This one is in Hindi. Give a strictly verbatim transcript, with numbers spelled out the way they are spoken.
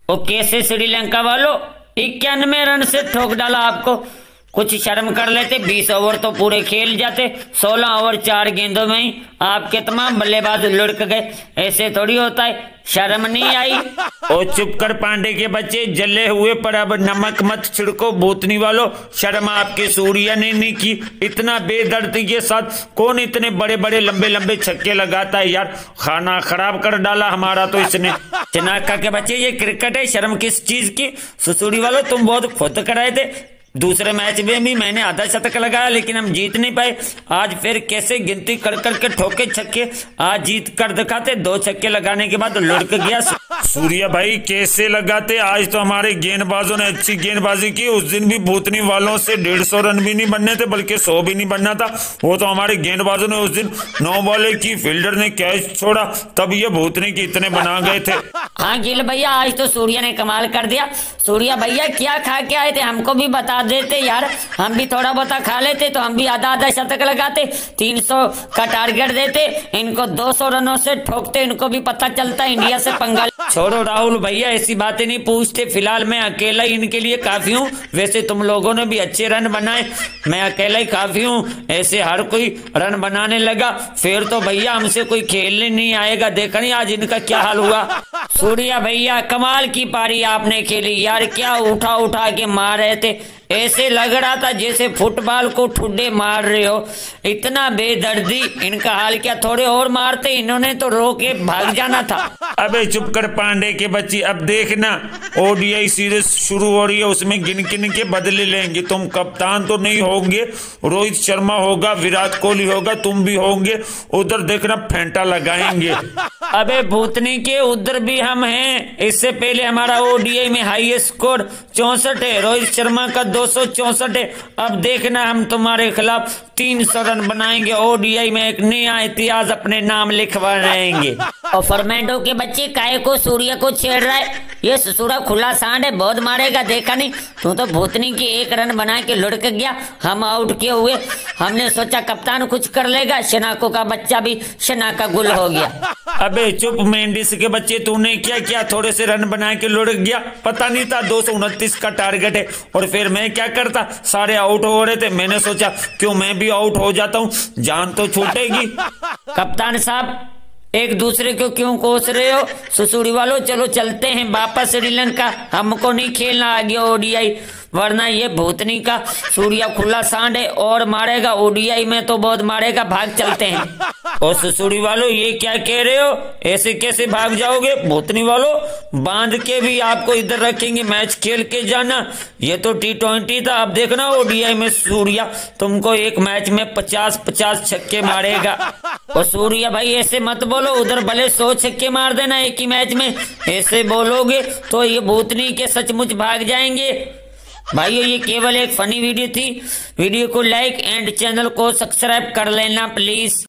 वो कैसे श्रीलंका वालों इक्यानवे रन से ठोक डाला आपको। कुछ शर्म कर लेते, बीस ओवर तो पूरे खेल जाते, सोलह ओवर चार गेंदों में ही आपके तमाम बल्लेबाज लुढ़क गए। ऐसे थोड़ी होता है, शर्म नहीं आई। ओ चुप कर पांडे के बच्चे, जले हुए पर अब नमक मत छिड़को भूतनी वालों। शर्म आपके सूर्या ने नहीं की। इतना बेदर्दी के साथ कौन इतने बड़े बड़े लंबे लंबे छक्के लगाता है यार। खाना खराब कर डाला हमारा तो इसने। चनाका के बच्चे, ये क्रिकेट है, शर्म किस चीज की। सुसूड़ी वालों तुम बहुत खुद कराए थे। दूसरे मैच में भी मैंने आधा शतक लगाया लेकिन हम जीत नहीं पाए। आज फिर कैसे गिनती कर करके ठोके छक्के, आज जीत कर दिखाते। दो छक्के लगाने के बाद लुढ़क गया। सूर्या भाई कैसे लगाते, आज तो हमारे गेंदबाजों ने अच्छी गेंदबाजी की। उस दिन भी भूतनी वालों से डेढ़ सौ रन भी नहीं बनने थे बल्कि सौ भी नहीं बनना था। वो तो हमारे गेंदबाजों ने उस दिन नौ बॉले की, फील्डर ने कैच छोड़ा, तब ये भूतनी के इतने बना गए थे। हाँ गिल भैया, आज तो सूर्या ने कमाल कर दिया। सूर्या भैया क्या खा के आए थे, हमको भी बता देते यार, हम भी थोड़ा बहुत खा लेते तो हम भी आधा आधा शतक लगाते, तीन सौ का टारगेट देते, इनको दो सौ रनों से ठोकते, इनको भी पता चलता इंडिया से पंगा। छोड़ो राहुल भैया, ऐसी बातें नहीं पूछते। फिलहाल मैं अकेला ही इनके लिए काफी हूँ। वैसे तुम लोगों ने भी अच्छे रन बनाए, मैं अकेला ही काफी हूँ। ऐसे हर कोई रन बनाने लगा फिर तो भैया हमसे कोई खेलने नहीं आएगा। देखा नहीं आज इनका क्या हाल हुआ। सूर्या भैया कमाल की पारी आपने खेली यार, क्या उठा उठा के मार रहे थे, ऐसे लग रहा था जैसे फुटबॉल को ठुड्डे मार रहे हो। इतना बेदर्दी, इनका हाल क्या, थोड़े और मारते, इन्होंने तो रो के भाग जाना था। अबे चुप कर पांडे के बच्ची, अब देखना ओडीआई सीरीज शुरू हो रही है, उसमें गिन गिन के बदले लेंगे। तुम कप्तान तो नहीं होंगे, रोहित शर्मा होगा, विराट कोहली होगा, तुम भी होंगे। उधर देखना फेंटा लगाएंगे। अबे भूतनी के, उधर भी हम हैं। इससे पहले हमारा ओडीआई में हाई स्कोर चौसठ है, रोहित शर्मा का दो सौ चौसठ है। अब देखना हम तुम्हारे खिलाफ तीन सौ रन बनाएंगे, ओडीआई में एक नया इतिहास अपने नाम लिखवा रहेंगे। और फर्मेंटो के बच्चे काहे को सूर्य को छेड़ रहा है, ये ससुरा खुला सांड है, बहुत मारेगा। देखा नहीं तू तो भूतनी की एक रन बना के लुढ़क गया, हम आउट किए हुए। हमने सोचा कप्तान कुछ कर लेगा, शनाको का बच्चा भी शना का गुल हो गया। अबे चुप मेंडिस के बच्चे, तूने क्या क्या थोड़े से रन बना के लुढ़क गया, पता नहीं था दो सौ उनतीस का टारगेट है। और फिर मैं क्या करता, सारे आउट हो रहे थे, मैंने सोचा क्यों मैं भी आउट हो जाता हूँ, जान तो छूटेगी। कप्तान साहब एक दूसरे को क्यों कोस रहे हो, सुसूड़ी वालों चलो चलते हैं वापस श्रीलंका, हमको नहीं खेलना आगे ओडीआई, वरना ये भूतनी का सूर्या खुला सांड है और मारेगा, ओडीआई में तो बहुत मारेगा। भाग चलते हैं। और सुसूड़ी वालों ये क्या कह रहे हो, ऐसे कैसे भाग जाओगे। भूतनी वालों बांध के भी आपको इधर रखेंगे, मैच खेल के जाना। ये तो टी ट्वेंटी था, अब देखना ओडीआई में सूर्या तुमको एक मैच में पचास पचास छक्के मारेगा। और सूर्या भाई ऐसे मत बोलो, उधर भले सौ छक्के मार देना एक ही मैच में, ऐसे बोलोगे तो ये भूतनी के सचमुच भाग जाएंगे। भाइयों ये केवल एक फनी वीडियो थी, वीडियो को लाइक एंड चैनल को सब्सक्राइब कर लेना प्लीज।